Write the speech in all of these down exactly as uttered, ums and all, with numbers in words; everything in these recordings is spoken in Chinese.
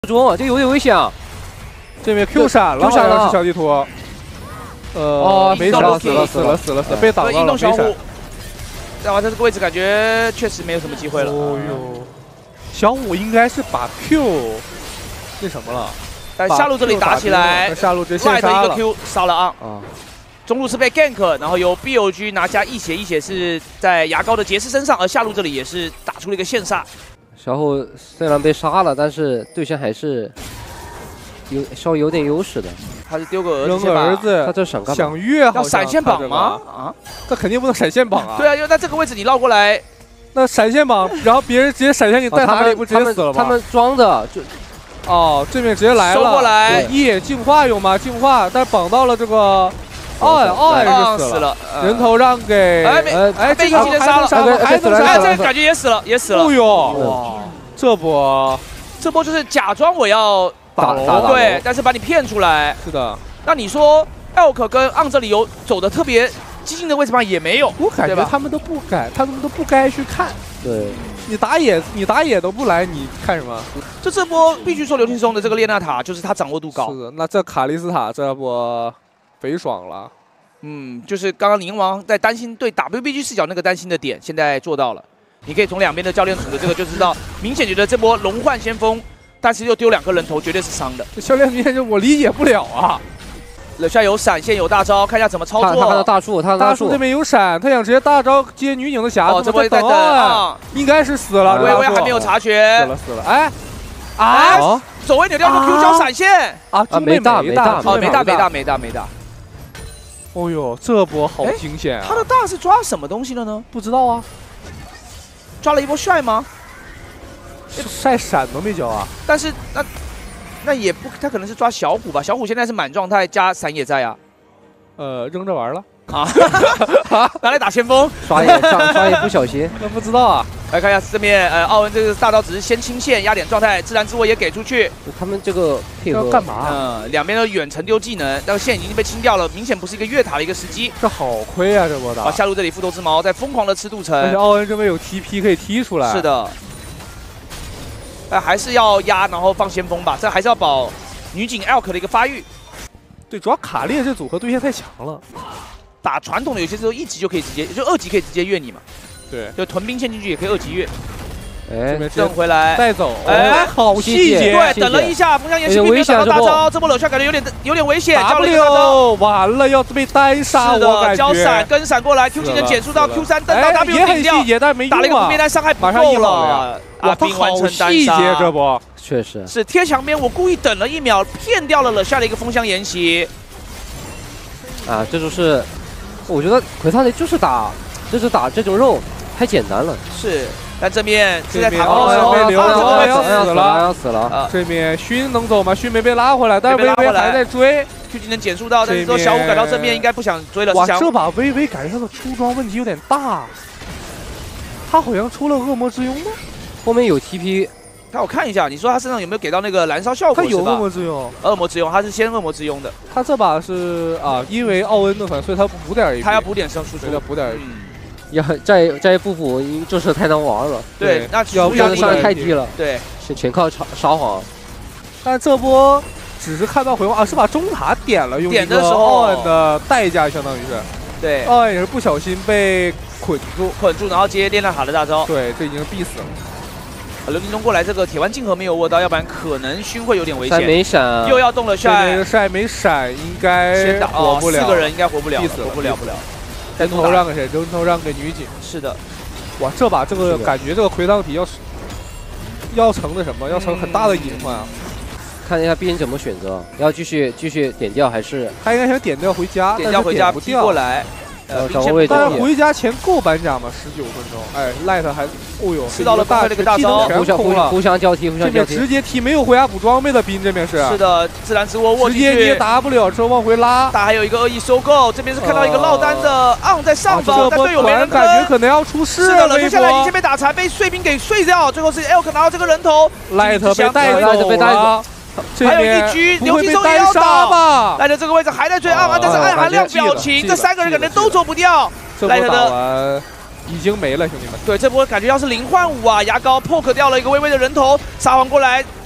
中，这有点危险啊！ 这边 Q 闪了， Q 闪了， 是小地图。呃， 哦， 没闪，死了，死了，死了，死了，被挡到了，没闪。 然后在这个位置感觉确实没有什么机会了。 哦呦，小五应该是把 Q 那什么了， 但下路这里打起来， 下路直接线杀了。 一个 Q 杀了啊！啊，中路是被 gank， 然后由 B O G 拿下一血，一血是在牙膏的杰斯身上，而下路这里也是打出了一个线杀。 小虎虽然被杀了，但是对线还是有稍微有点优势的。 他是丢个儿子， 扔个儿子， 他这闪干嘛？ 想越要闪现绑吗？啊， 这肯定不能闪现绑啊！ 对啊，因为在这个位置你绕过来， 那闪现绑，然后别人直接闪现给带塔里，不直接死了吗？ 他们装的就， 哦，对面直接来了， 收过来， 一眼净化有吗？净化，但绑到了这个。 奥恩，奥恩是死了，人头让给哎哎，被一技能杀了， 还能杀， 哎，这个感觉也死了，也死了。 哦呦，哇，这波， 这波就是假装我要打龙， 对，但是把你骗出来。 是的。 那你说 Elk 跟 On 这里有走的特别激进的位置吗？也没有， 我感觉他们都不该，他们都不该去看。 对， 你打野，你打野都不来，你看什么？ 就这波必须说刘青松的这个列娜塔，就是他掌握度高。 是的，那这卡莉斯塔这波。 肥爽了， 嗯，就是刚刚宁王在担心对 W B G 视角那个担心的点，现在做到了。你可以从两边的教练组的这个就知道，明显觉得这波龙幻先锋，但是又丢两个人头，绝对是伤的。 这教练明显就我理解不了啊。 楼下有闪现有大招，看一下怎么操作。 他看到大树，他大树这边有闪，他想直接大招接女警的匣子。 哦，这波在等啊， 应该是死了。 微微还没有察觉。 死了死了，哎，啊， 走位扭掉个 Q 交闪现啊， 没大没大， 哦，没大没大没大没大。 哦呦，这波好惊险啊！ 他的大是抓什么东西了呢？ 不知道啊， 抓了一波帅吗？ 晒闪都没交啊！ 但是那那也不，他可能是抓小虎吧？小虎现在是满状态加闪也在啊。 呃，扔着玩了啊！拿来打先锋， 刷野刷刷野不小心， 那不知道啊。 来看一下这面，呃，奥文这个大招只是先清线压点状态，自然之握也给出去。 他们这个配合干嘛？ 嗯，两边都远程丢技能，但是线已经被清掉了，明显不是一个越塔的一个时机。 这好亏啊，这波打。 啊，下路这里复仇之矛在疯狂的吃镀层， 而且奥恩这边有 T P 可以踢出来。 是的。哎，还是要压，然后放先锋吧，这还是要保女警 Elk 的一个发育。 对，主要卡列这组合对线太强了。 打传统的有些时候一级就可以直接，就二级可以直接越你嘛。 对，就屯兵陷进去也可以二级越， 哎， 挣回来带走，哎，好细节， 对，等了一下，风向延续并没有打到大招，这波冷笑感觉有点有点危险，交了一个大招， 完了要被单杀， 是的，交闪跟闪过来 ，Q 技能减速到 Q 三，登到 W 顶掉， 细节但没打了一个边单伤害不够了， 啊，他好细节这波， 确实是贴墙边，我故意等了一秒，骗掉了冷笑的一个风向沿袭， 啊，这就是我觉得奎塔雷就是打，就是打这种肉。 太简单了， 是。但这面是在塔高的时候， 被留了，要死了， 要死了。 这面勋能走吗？勋没被拉回来，但是微微还在追。 Q 技能减速到，但是说小五赶到正面应该不想追了。 哇，这把微微感觉他的出装问题有点大。他好像出了恶魔之拥吗？ 后面有 T P。 看我看一下，你说他身上有没有给到那个燃烧效果？ 他有恶魔之拥， 恶魔之拥，他是先恶魔之拥的。 他这把是啊，因为奥恩的粉，所以他补点 A P， 他要补点生输出， 要补点 A P。 要再再不补，就是太难玩了。 对，那要压力上太低了。 对， 全全靠撒撒谎。 但这波只是看到回望啊，是把中塔点了，用点的时候奥恩的代价，相当于是。 对， 奥恩也是不小心被捆住， 捆住，然后接列娜塔的大招。 对，这已经必死了。 刘金忠过来，这个铁腕竞合没有握到，要不然可能勋会有点危险。 没闪， 又要动了帅， 帅没闪，应该先打活不了， 四个人应该活不了， 必死活不了不了。 人头让给谁？人头让给女警。 是的， 哇，这把这个感觉这个回荡体要要成的什么？要成很大的隐患啊！ 看一下 B N 怎么选择，要继续继续点掉还是？ 他应该想点掉回家， 点掉回家踢过来。 呃，掌握位置。 但是回家前够板甲吗？十九分钟，哎 ，Light 还，哦呦， 吃到了大这个大招， 互相互互相交替，互相交替。 这边直接踢没有回家补装备的兵，这边是。 是的，自然之握握直接捏 W 之后往回拉。 但还有一个恶意收购，这边是看到一个落单的 On 在上方，但队友没人跟， 感觉可能要出事了。是的，接下来已经被打残，被碎兵给碎掉，最后是 Elk 拿到这个人头 ，Light 被带走了。 还有一局，刘金松也要倒，赖的这个位置还在追暗暗，但是暗含亮表情，这三个人可能都走不掉。 赖的已经没了，兄弟们。 对，这波感觉要是零换五啊，牙膏 poke 掉了一个微微的人头，撒谎过来，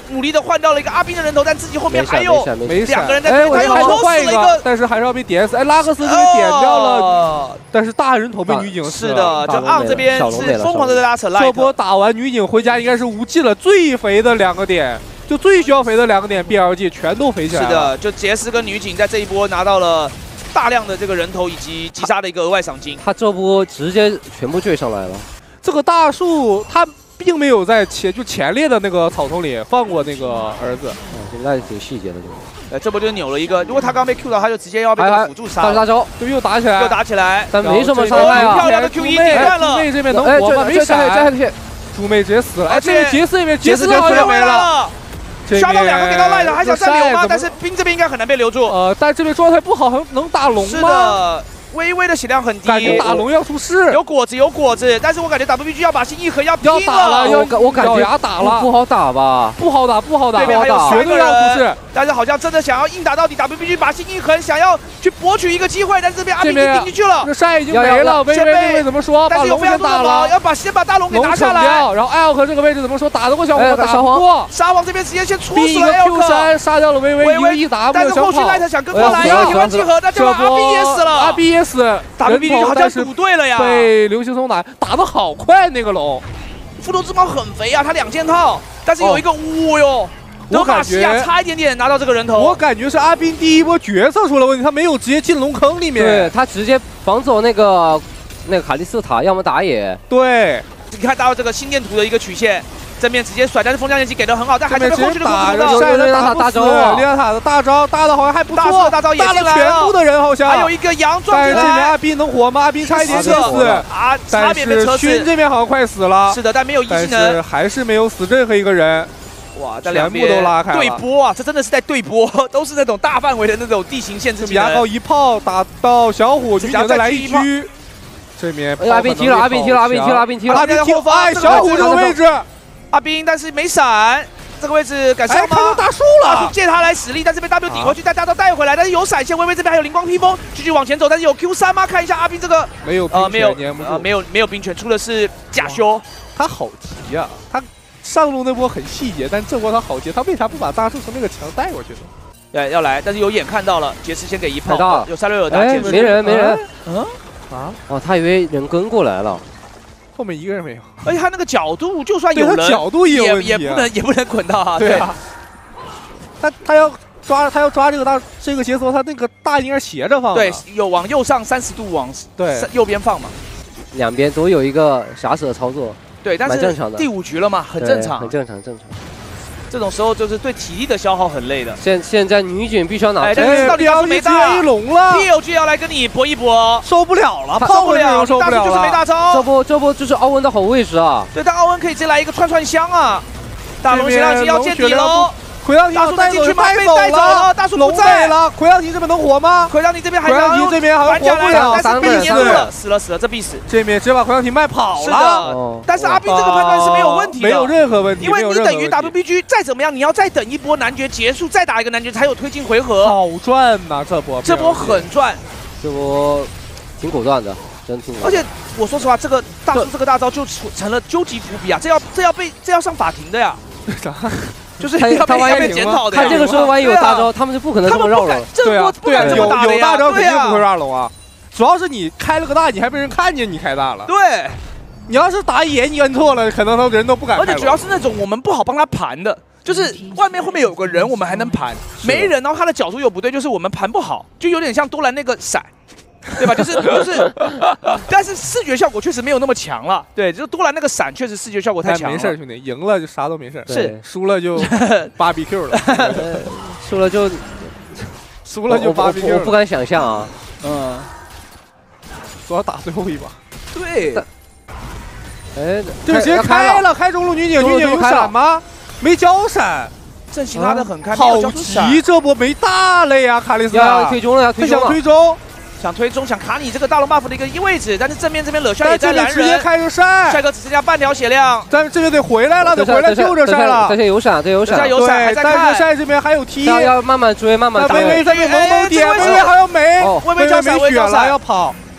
努力的换掉了一个阿斌的人头，但自己后面还有没两个人在追， 他又抽死了一个， 但是还是要被点死。哎，拉克斯就被点掉了，但是大人头被女警死了。 是的，就昂这边是疯狂的在拉扯。 这波打完女警回家应该是无忌了，最肥的两个点，就最需要肥的两个点 B L G 全都肥起来了。 是的，就杰斯跟女警在这一波拿到了大量的这个人头以及击杀的一个额外赏金。 他这波直接全部追上来了。 这个大树他并没有在前就前列的那个草丛里放过那个儿子。 哦，现在挺细节的这个。 呃，这波就扭了一个，如果他刚被 Q 到，他就直接要被辅助杀。 大招就又打起来， 又打起来， 但没什么伤害啊。 漂亮的 Q 一点断了。 猪妹这边能活吗？没闪。猪妹直接死了。哎，这边杰斯这边杰斯好像没了。 刷到两个给到赖的，还想再留吗？但是兵这边应该很难被留住。 呃，但这边状态不好，能打龙吗？ 是的。微微的血量很低， 感觉打龙要出事。 有果子有果子，但是我感觉 W B G 要把心一横要拼了， 要打了，要我感觉咬牙打了， 不好打吧？ 不好打，不好打， 对面还有绝对要出事。 但是好像真的想要硬打到底 ，W B G 把心一横，想要去博取一个机会，但是这边阿斌已经顶进去了， 这赛已经没了。微微微微怎么说？ 但是有非常多的毛，要把先把大龙给拿下来。 然后艾奥克这个位置怎么说？打得过小黄，打不过。 沙皇这边直接先戳死了艾奥克，Q 三杀掉了微微，一个一打， 但是后续赖特想跟过来，要替换集合，那这阿斌也死了， 阿斌也死。 W B G 好像赌对了呀， 被刘青松打打得好快，那个龙， 复仇之矛很肥啊，他两件套，但是有一个呜哟，德玛西亚差一点点拿到这个人头。 我感觉是阿斌第一波角色出了问题，他没有直接进龙坑里面， 对他直接防走那个那个卡利斯塔，要么打野。 对， 你看到这个心电图的一个曲线。 正面直接甩，但是风向年纪给的很好，但还是被后续的打攻击的打大招啊！利亚塔的大招大的好像还不错， 大树的大招也进来了， 全部的人好像还有一个羊撞进来。 但是这边阿斌能活吗？阿斌差一点点死啊，差点被车死。 勋这边好像快死了， 是的，但没有一技能， 但是还是没有死任何一个人。 哇， 全部都拉开了， 对波啊！这真的是在对波，都是那种大范围的那种地形限制技能。 牙膏一炮打到小虎，女警再来一狙。这边阿斌踢了，阿斌踢了，阿斌踢了，阿斌踢了， 阿斌在后方， 哎，小虎这个位置。 阿斌，但是没闪，这个位置敢上吗？ 看到大树了， 大树借他来使力，但是被 W 顶回去，但大招带回来，但是有闪现，微微这边还有灵光披风，继续往前走，但是有 Q 三吗？看一下阿斌这个没有呃没有呃没有没有冰拳，出的是假修， 他好急啊！他上路那波很细节，但这波他好急，他为啥不把大树从那个墙带过去呢？ 对，要来，但是有眼看到了，杰斯先给一炮，有三六有打， 哎，没人没人， 嗯啊哦，他以为人跟过来了。 后面一个人没有， 而且他那个角度，就算有人， 角度也有问题， 也不能也不能滚到啊。 对啊，他他要抓他要抓这个大这个节奏，他那个大应该是斜着放。 对，有往右上三十度往对右边放嘛。 两边都有一个傻死的操作。 对，但是第五局了嘛，很正常， 很正常，正常。 这种时候就是对体力的消耗很累的。 现现在女警必须要拿， 哎，但是到底要是没大一龙了 ，P L G 要来跟你搏一搏， 受不了了， 受不了， 受不了， 就是没大招。 这波这波就是奥文的好位置啊。 对，但奥文可以直接来一个串串香啊，大龙血量级要见底喽。 魁罡大树进去吗？被带走了，大树不在了。魁罡提这边能活吗？ 魁罡提这边还魁罡提这边好像活不了， 但是被黏住了，死了死了，这必死。 这边直接把魁罡提卖跑了。 但是阿斌这个判断是没有问题的， 没有任何问题， 因为你等于 W B G 再怎么样，你要再等一波男爵结束，再打一个男爵才有推进回合。 好赚呐，这波这波很赚， 这波挺果断的，真挺。 而且我说实话，这个大树这个大招就成了究极伏笔啊！这要这要被这要上法庭的呀。就是要被要被检讨的。 他这个时候万一有大招，他们就不可能这么绕了。 对啊，对啊，有有大招肯定不会绕龙啊。主要是你开了个大，你还被人看见你开大了。 对， 你要是打野你摁错了，可能他人都不敢。 而且主要是那种我们不好帮他盘的，就是外面后面有个人，我们还能盘，没人，然后他的角度又不对，就是我们盘不好，就有点像多兰那个闪。对吧？就是就是，但是视觉效果确实没有那么强了。对，就多兰那个闪确实视觉效果太强了。 没事，兄弟，赢了就啥都没事。 是， 输了就芭比 Q 了。 输了就输了就芭比 Q 了。 我不敢想象啊。 嗯。主要打最后一把。 对。 哎， 就直接开了，开中路女警，女警有闪吗？没交闪。 阵型拉得很开， 好急，这波没大了呀，卡莉丝要推中了，要推中了， 想推中。 想推中，想卡你这个大龙 buff 的一个位置，但是正面这边冷帅也在拦人， 直接开着晒， 帅哥只剩下半条血量， 但是这边得回来了，得回来救着晒了。 这些有闪，这有闪， 有闪，还在看。 但是晒这边还有踢， 要要慢慢追，慢慢打。 微微在被萌萌点，微微还要没， 微微交闪， 没血了，要跑。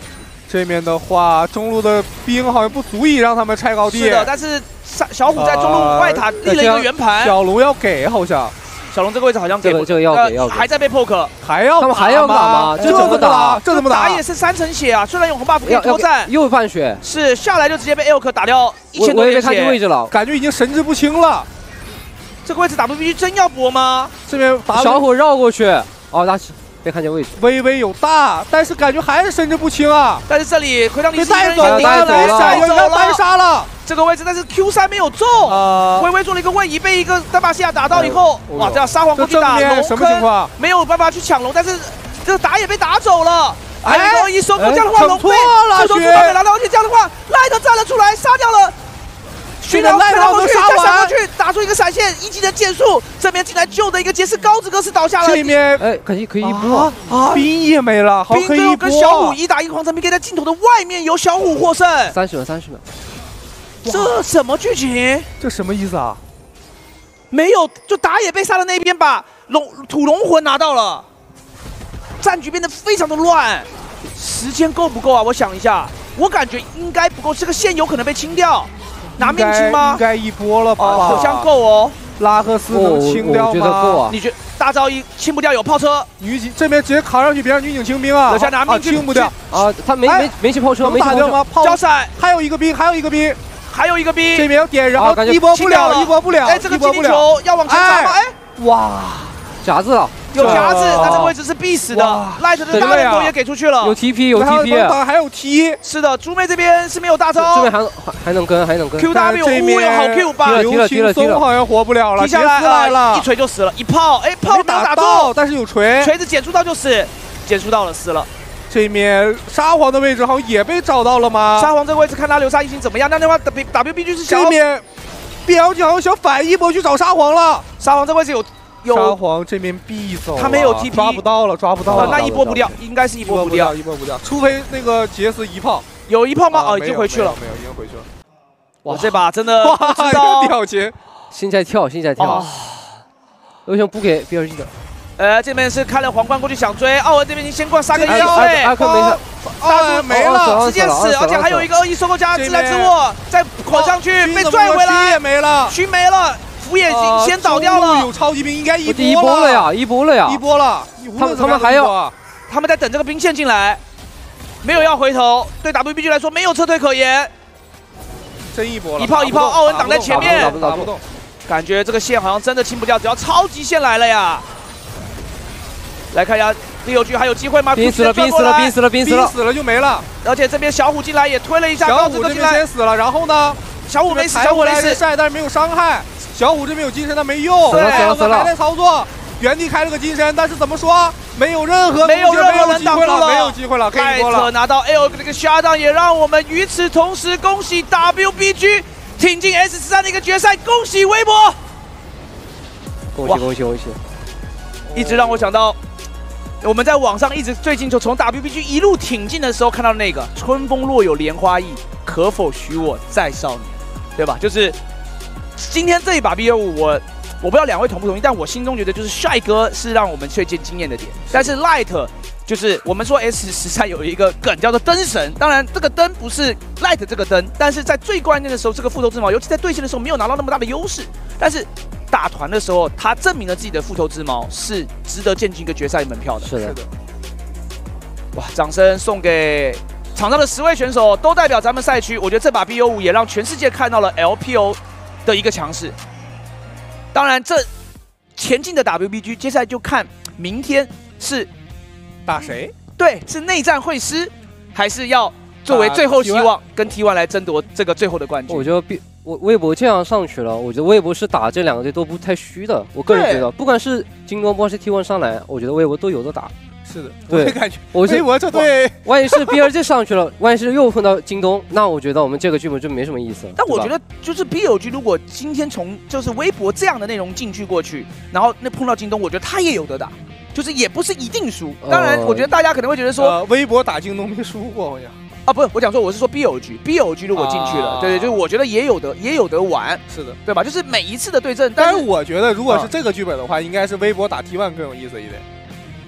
这面的话，中路的兵好像不足以让他们拆高地。 是的，但是小虎在中路外塔立了一个圆盘。 小龙要给，好像小龙这个位置好像给这个这个要给要给， 还在被 poke， 还要他们还要打吗？这怎么打？ 这怎么打？ 打也是三层血啊！虽然永恒 buff 可以拖战， 又半血， 是下来就直接被 Elk 打掉一千多点血。 我也没看清位置了， 感觉已经神志不清了。 这个位置 W B G 真要搏吗？ 这边小虎绕过去，哦，他没看见位置， 微微有大，但是感觉还是神志不清啊。 但是这里奎当尼被带走了，带走了，单杀了这个位置，但是 Q 三没有中， 啊， 微微做了一个位移，被一个丹巴西亚打到以后，哇，这样沙皇过去打龙什么情况？ 没有办法去抢龙，但是这个打野被打走了。 哎， 二一收复，这样的话龙被最终主导给拿到，而且这样的话赖特站了出来，杀掉了。 去了赖特过去，再闪过去，打出一个闪现，一技能减速，这边进来救的一个杰斯高子哥是倒下了。 这边哎，可以可以一波啊，兵也没了，好可以一波。 跟小虎一打一个黄层兵，可以在镜头的外面由小虎获胜。 三十秒，三十秒， 这什么剧情？ 这什么意思啊？ 没有，就打野被杀的那边把龙土龙魂拿到了，战局变得非常的乱。时间够不够啊？我想一下，我感觉应该不够，这个线有可能被清掉。拿命清吗？ 应该一波了吧？ 好像够哦。 拉克斯能清掉吗？ 我觉得够啊。 你觉大招一清不掉，有炮车。 女警这边直接扛上去，别让女警清兵啊！ 留下拿命清不掉啊！他没没没起炮车，没打掉吗？ 交闪， 还有一个兵，还有一个兵， 还有一个兵。 这边要点，然后一波不了，一波不了。 哎，这个精灵球要往前砸吗？哎， 哇！ 夹子了， 有夹子，但这个位置是必死的。Light 的大人头也给出去了， 有 T P 有 T P， 还有 T。 是的，猪妹这边是没有大招， 这边还还能跟还能跟。 Q W 呜有好 Q 吧？ 刘青松好像活不了了， 踢下来了，一锤就死了，一炮，哎，炮没打到，但是有锤， 锤子减速到就死，减速到了死了。 这面沙皇的位置好像也被找到了吗？ 沙皇这个位置看他流沙一星怎么样？那那话 W B G 是小。 这面 B L G 好像想反一波去找沙皇了， 沙皇这个位置有。 沙皇这边必走， 他没有 T P， 抓不到了，抓不到了， 那一波不掉，应该是一波不掉， 一波不掉，除非那个杰斯一炮， 有一炮吗？哦，已经回去了， 没有，已经回去了。 哇，这把真的哇，这个表情， 心在跳，心在跳。为什么不给 B L G 的？ 呃，这边是开了皇冠过去想追，奥文这边已经先过来杀个腰哎，阿克没事， 大没了， 直接死，而且还有一个二一收购加自来自握，再捆上去被拽回来， 也没了， 狙没了。福也已经先倒掉了， 有超级兵应该一波一波了呀，一波了呀， 一波了。 他们他们还要， 他们在等这个兵线进来，没有要回头。对 W B G 来说没有撤退可言， 真一波了， 一炮一炮，奥文挡在前面， 打不动。 感觉这个线好像真的清不掉，只要超级线来了呀。来看一下第六局还有机会吗？ 兵死了，兵死了，兵死了，兵死了， 死了就没了。 而且这边小虎进来也推了一下， 小虎这边先死了，然后呢？ 小虎没死，小虎没死， 晒但是没有伤害。小虎这边有金身，但没用。 死了死了死了！ 还在操作，原地开了个金身，但是怎么说？没有任何没有任何人挡住了， 没有机会了，可以过了。 拿到 L 这个下档，也让我们与此同时恭喜 W B G 挺进 S 十三的一个决赛，恭喜微博！ 恭喜恭喜恭喜！ 一直让我想到。我们在网上一直最近就从 W B G 一路挺进的时候看到那个春风若有莲花意，可否许我再少年，对吧？就是今天这一把 B 二五，我我不知道两位同不同意，但我心中觉得就是帅哥是让我们最见惊艳的点，但是 Light 就是我们说 S 十三有一个梗叫做灯神，当然这个灯不是 Light 这个灯，但是在最关键的时候，这个复仇之矛，尤其在对线的时候没有拿到那么大的优势，但是。打团的时候，他证明了自己的复仇之矛是值得进军一个决赛门票的。 是的， 哇！掌声送给场上的十位选手，都代表咱们赛区。我觉得这把 B O 五也让全世界看到了 L P O 的一个强势。当然，这前进的 W B G， 接下来就看明天是打谁？ 对，是内战会师，还是要作为最后希望跟 T 一 来争夺这个最后的冠军？ 我觉得 B。我微博这样上去了，我觉得微博是打这两个队都不太虚的。我个人觉得，不管是京东，不管是 T 一 上来，我觉得微博都有的打。 是的， 对， 我感觉微博这队， 万一是 B 二 G 上去了，万一是又碰到京东，那我觉得我们这个剧本就没什么意思了。 但我觉得就是 B 二 G 如果今天从就是微博这样的内容进去过去，然后那碰到京东，我觉得他也有得打，就是也不是一定输。当然，我觉得大家可能会觉得说， 呃、微博打京东没输过，好像。 啊，不是，我讲说我是说 B O G，B O G 如果进去了，啊、对对，就是我觉得也有得也有得玩， 是的， 对吧？就是每一次的对阵， 但是我觉得如果是这个剧本的话，啊、应该是微博打 T 一 更有意思一点。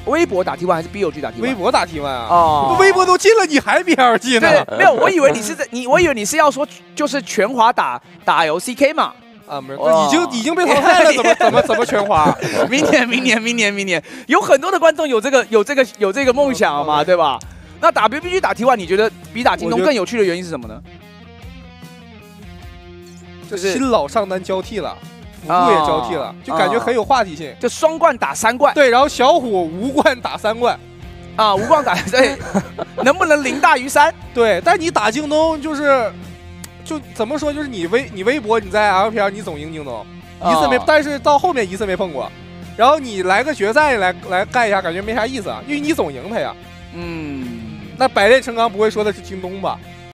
微博打 T 一 还是 B O G 打 T 一？ 微博打 T 一啊！ 哦， 微博都进了，你还 B L G 呢？ 对，没有，我以为你是在你，我以为你是要说就是全华打打 L C K 嘛。 啊，没有，已经已经被淘汰了，怎么怎么怎么全华？ 明年明年明年明年，有很多的观众有这个有这个有这个梦想嘛，对吧？那 W B G 打 T 一，你觉得比打京东更有趣的原因是什么呢？ 就是新老上单交替了，辅助也交替了，就感觉很有话题性。 就双冠打三冠， 对，然后小虎无冠打三冠， 啊，无冠打对，能不能零大于三？ 对，但你打京东就是。就怎么说，就是你微你微博你在 L P L 你总赢京东，一次没，哦、但是到后面一次没碰过，然后你来个决赛来来干一下，感觉没啥意思啊，因为你总赢他呀。 嗯， 那百炼成钢不会说的是京东吧？